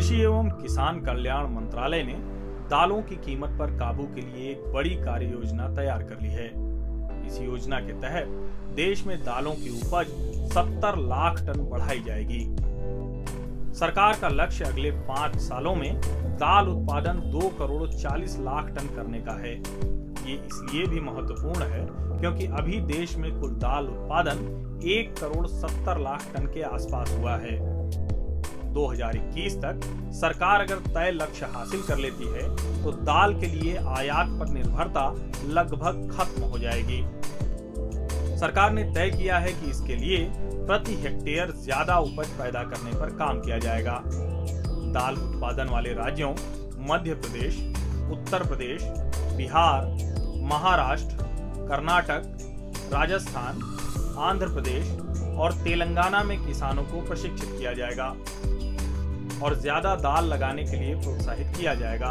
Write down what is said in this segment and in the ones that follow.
कृषि एवं किसान कल्याण मंत्रालय ने दालों की कीमत पर काबू के लिए एक बड़ी कार्य योजना तैयार कर ली है। इस योजना के तहत देश में दालों की उपज 70 लाख टन बढ़ाई जाएगी। सरकार का लक्ष्य अगले 5 सालों में दाल उत्पादन 2 करोड़ 40 लाख टन करने का है। ये इसलिए भी महत्वपूर्ण है क्योंकि अभी देश में कुल दाल उत्पादन 1 करोड़ 70 लाख टन के आसपास हुआ है। 2021 तक सरकार अगर तय लक्ष्य हासिल कर लेती है तो दाल के लिए आयात पर निर्भरता लगभग खत्म हो जाएगी। सरकार ने तय किया है कि इसके लिए प्रति हेक्टेयर ज्यादा उपज पैदा करने पर काम किया जाएगा। दाल उत्पादन वाले राज्यों मध्य प्रदेश, उत्तर प्रदेश, बिहार, महाराष्ट्र, कर्नाटक, राजस्थान, आंध्र प्रदेश और तेलंगाना में किसानों को प्रशिक्षित किया जाएगा और ज्यादा दाल लगाने के लिए प्रोत्साहित किया जाएगा।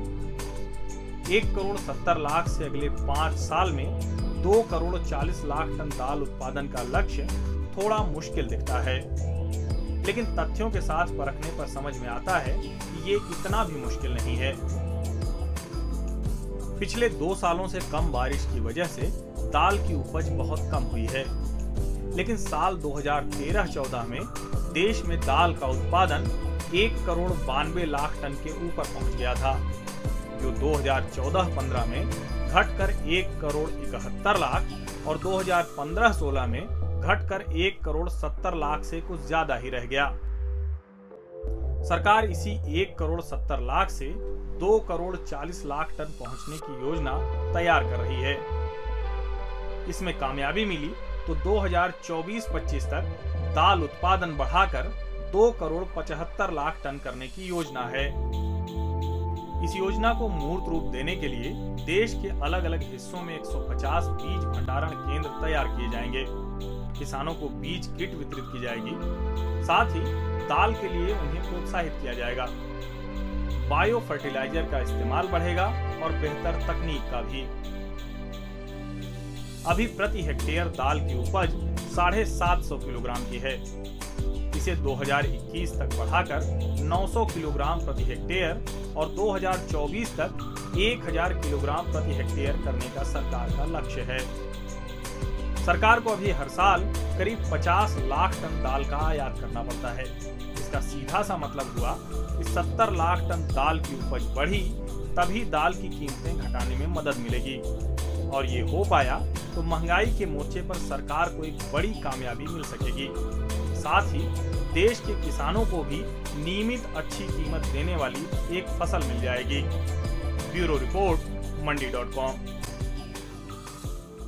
1 करोड़ 70 लाख से अगले 5 साल में 2 करोड़ 40 लाख टन दाल उत्पादन का लक्ष्य थोड़ा मुश्किल दिखता है, लेकिन तथ्यों के साथ परखने पर समझ में आता है कि ये इतना भी मुश्किल नहीं है। पिछले 2 सालों से कम बारिश की वजह से दाल की उपज बहुत कम हुई है, लेकिन साल 2013-14 में देश में दाल का उत्पादन 1 करोड़ 92 लाख टन के ऊपर पहुंच गया था, जो 2014-15 में घटकर 1 करोड़ 71 लाख और 2015-16 में घटकर 1 करोड़ 70 लाख से कुछ ज्यादा ही रह गया। सरकार इसी 1 करोड़ 70 लाख से 2 करोड़ 40 लाख टन पहुंचने की योजना तैयार कर रही है। इसमें कामयाबी मिली तो 2024-25 तक दाल उत्पादन बढ़ाकर 2 करोड़ 75 लाख टन करने की योजना है। इस योजना को मूर्त रूप देने के लिए देश के अलग अलग हिस्सों में 150 बीज भंडारण केंद्र तैयार किए जाएंगे। किसानों को बीज किट वितरित की जाएगी, साथ ही दाल के लिए उन्हें प्रोत्साहित किया जाएगा। बायो फर्टिलाइजर का इस्तेमाल बढ़ेगा और बेहतर तकनीक का भी। अभी प्रति हेक्टेयर दाल की उपज 750 किलोग्राम की है। इसे 2021 तक बढ़ाकर 900 किलोग्राम प्रति हेक्टेयर और 2024 तक 1000 किलोग्राम प्रति हेक्टेयर करने का सरकार का लक्ष्य है। सरकार को अभी हर साल करीब 50 लाख टन दाल का आयात करना पड़ता है। इसका सीधा सा मतलब हुआ कि 70 लाख टन दाल की उपज बढ़ी तभी दाल की कीमतें घटाने में मदद मिलेगी, और ये हो पाया तो महंगाई के मोर्चे पर सरकार को एक बड़ी कामयाबी मिल सकेगी। साथ ही देश के किसानों को भी नियमित अच्छी कीमत देने वाली एक फसल मिल जाएगी। Bureau report, मंडी.com।